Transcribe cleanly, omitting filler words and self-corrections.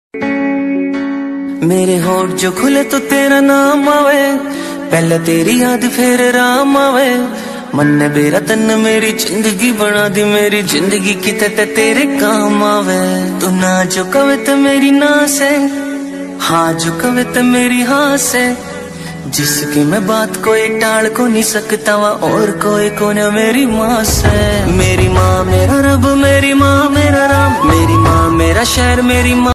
मेरे होठ जो खुले तो तेरा नाम आवे, पहले तेरी याद फिर राम आवे। मन ने बेरा तन मेरी जिंदगी बना दी, मेरी जिंदगी किते तेरे काम आवे। तू ना जो कवे तो मेरी ना से, हाँ जो कवे तो मेरी हाँ से। जिसकी मैं बात कोई टाल को नहीं सकता वा, और कोई को न मेरी माँ से। मेरी माँ मेरा रब, मेरी माँ मेरा राम, मेरी माँ मेरा शहर, मेरी माँ